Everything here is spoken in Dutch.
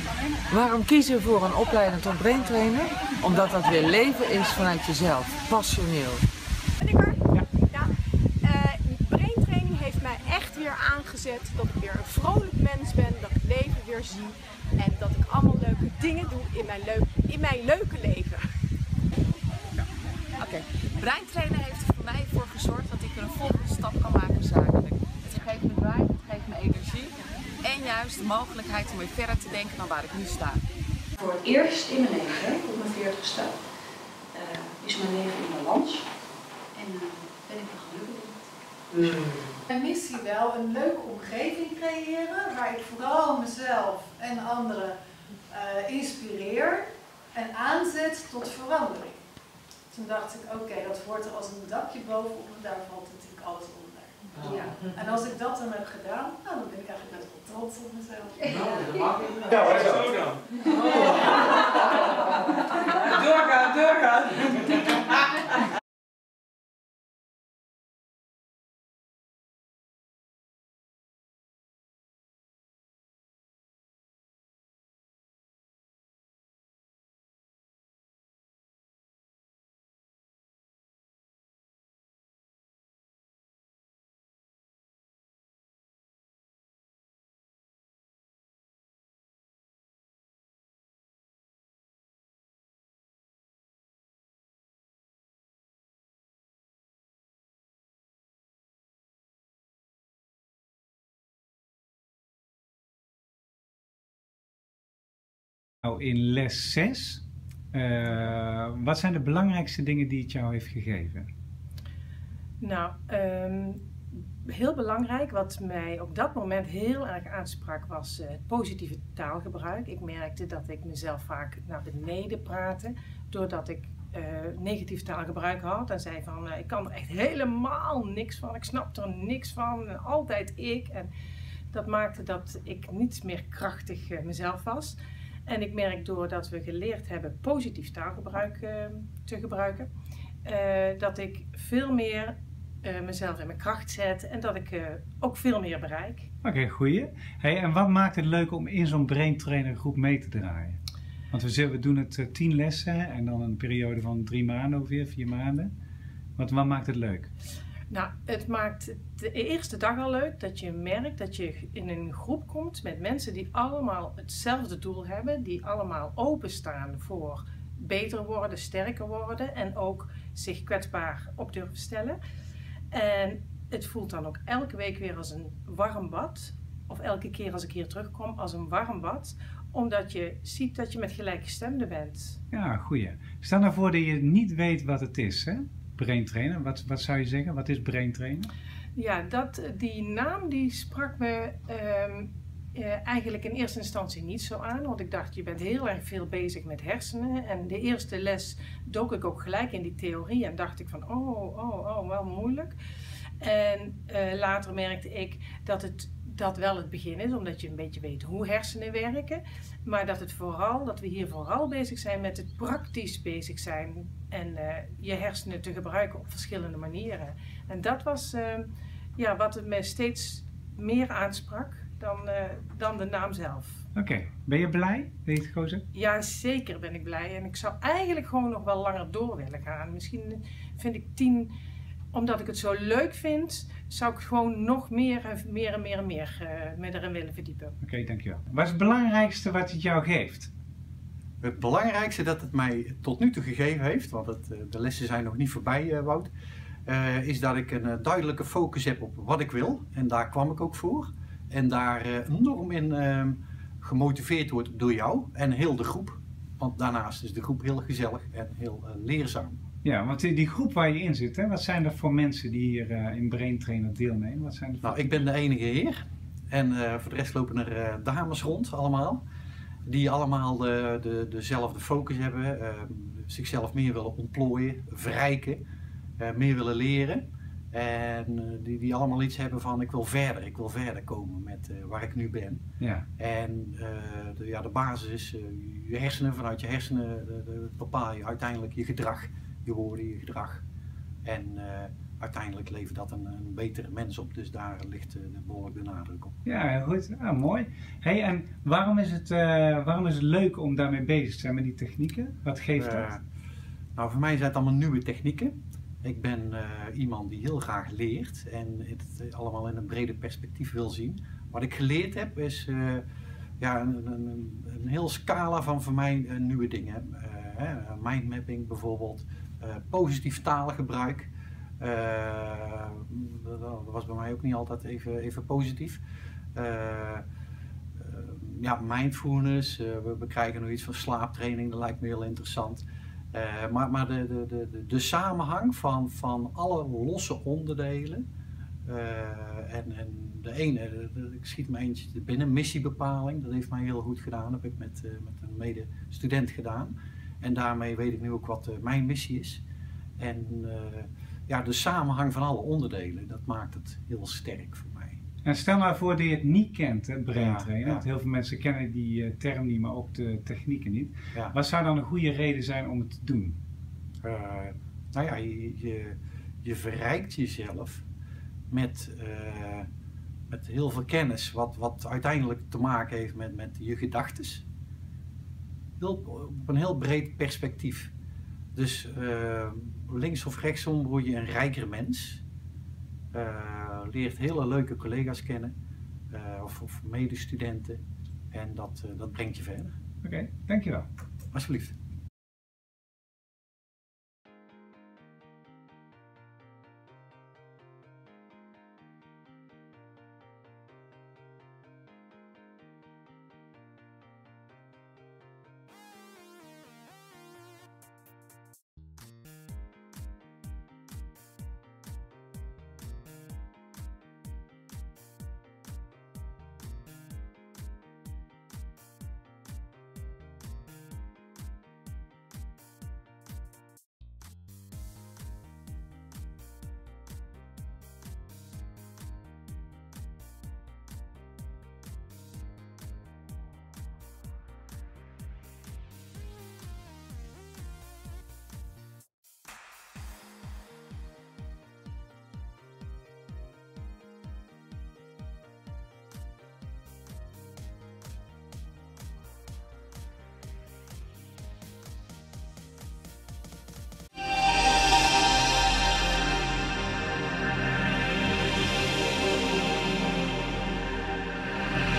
Waarom kiezen we voor een opleiding tot braintrainer? Omdat dat weer leven is vanuit jezelf, passioneel. Ben ik er? Ja. Braintraining heeft mij echt weer aangezet dat ik weer een vrolijk mens ben, dat ik leven weer zie en dat ik allemaal leuke dingen doe in mijn leuke leven. Ja. Oké. Braintrainen heeft er voor mij voor gezorgd dat ik weer een volgende stap kan maken zakelijk. Het geeft me drive, het geeft me energie en juist de mogelijkheid om weer verder te denken dan waar ik nu sta. Voor het eerst in mijn leven, op mijn 40ste, is mijn leven in balans en ben ik er gelukkig in. Mijn missie wel een leuke omgeving creëren waar ik vooral mezelf en anderen inspireer en aanzet tot verandering. Toen dacht ik, oké, dat hoort er als een dakje bovenop en daar valt natuurlijk alles onder. Ja. En als ik dat dan heb gedaan, nou, dan ben ik eigenlijk best wel trots op mezelf. Ja, maar zo dan. Doorgaan, doorgaan. Nou, in les 6, wat zijn de belangrijkste dingen die het jou heeft gegeven? Nou, heel belangrijk, wat mij op dat moment heel erg aansprak, was het positieve taalgebruik. Ik merkte dat ik mezelf vaak naar beneden praatte, doordat ik negatief taalgebruik had en zei van ik kan er echt helemaal niks van, ik snap er niks van, altijd ik. En dat maakte dat ik niet meer krachtig mezelf was. En ik merk doordat we geleerd hebben positief taalgebruik te gebruiken, dat ik veel meer mezelf in mijn kracht zet en dat ik ook veel meer bereik. Oké, goeie. Hey, en wat maakt het leuk om in zo'n braintrainer groep mee te draaien? Want we doen het 10 lessen en dan een periode van 3 maanden ongeveer, 4 maanden. Wat maakt het leuk? Nou, het maakt de eerste dag al leuk dat je merkt dat je in een groep komt met mensen die allemaal hetzelfde doel hebben, die allemaal openstaan voor beter worden, sterker worden en ook zich kwetsbaar op durven stellen. En het voelt dan ook elke week weer als een warm bad, of elke keer als ik hier terugkom als een warm bad, omdat je ziet dat je met gelijkgestemden bent. Ja, goeie. Stel nou voor dat je niet weet wat het is, hè? Braintrainer, wat zou je zeggen? Wat is braintrainer? Ja, die naam die sprak me eigenlijk in eerste instantie niet zo aan. Want ik dacht, je bent heel erg veel bezig met hersenen. En de eerste les dook ik ook gelijk in die theorie. En dacht ik van, wel moeilijk. En later merkte ik dat wel het begin is, omdat je een beetje weet hoe hersenen werken. Maar dat we hier vooral bezig zijn met het praktisch bezig zijn. En je hersenen te gebruiken op verschillende manieren. En dat was wat het me steeds meer aansprak dan de naam zelf. Oké. Ben je blij dat je het gekozen hebt? Ja, zeker ben ik blij. En ik zou eigenlijk gewoon nog wel langer door willen gaan. Misschien vind ik 10... Omdat ik het zo leuk vind, zou ik gewoon nog meer me erin willen verdiepen. Oké, dankjewel. Wat is het belangrijkste wat het jou geeft? Het belangrijkste dat het mij tot nu toe gegeven heeft, want de lessen zijn nog niet voorbij, Wout, is dat ik een duidelijke focus heb op wat ik wil. En daar kwam ik ook voor. En daar enorm in gemotiveerd wordt door jou en heel de groep. Want daarnaast is de groep heel gezellig en heel leerzaam. Ja, want die groep waar je in zit, hè, wat zijn er voor mensen die hier in Braintrainer deelnemen? Wat zijn er voor... Nou, ik ben de enige heer. En voor de rest lopen er dames rond allemaal. Die allemaal dezelfde focus hebben. Zichzelf meer willen ontplooien, verrijken. Meer willen leren. En die allemaal iets hebben van ik wil verder komen met waar ik nu ben. Ja. En de basis is je hersenen, vanuit je hersenen bepaal je uiteindelijk je gedrag, je woorden, je gedrag. En uiteindelijk levert dat een betere mens op. Dus daar ligt behoorlijk de nadruk op. Ja, heel goed. Ah, mooi. Hey, en waarom is het leuk om daarmee bezig te zijn met die technieken? Wat geeft dat? Nou, voor mij zijn het allemaal nieuwe technieken. Ik ben iemand die heel graag leert en het allemaal in een breder perspectief wil zien. Wat ik geleerd heb is een heel scala van voor mij nieuwe dingen. Mindmapping bijvoorbeeld, positief taalgebruik. Dat was bij mij ook niet altijd even positief. Mindfulness, we krijgen nog iets van slaaptraining, dat lijkt me heel interessant. Maar de samenhang van alle losse onderdelen en de ene, ik schiet me eentje binnen, missiebepaling, dat heeft mij heel goed gedaan, dat heb ik met een medestudent gedaan. En daarmee weet ik nu ook wat mijn missie is. En de samenhang van alle onderdelen, dat maakt het heel sterk voor mij. En stel nou voor dat je het niet kent, het braintrainen. Ja. Want heel veel mensen kennen die term niet, maar ook de technieken niet. Ja. Wat zou dan een goede reden zijn om het te doen? Je verrijkt jezelf met heel veel kennis, wat uiteindelijk te maken heeft met je gedachtes. Op een heel breed perspectief. Dus links of rechtsom word je een rijker mens. Leert hele leuke collega's kennen of medestudenten en dat brengt je verder. Oké, dankjewel. Alsjeblieft.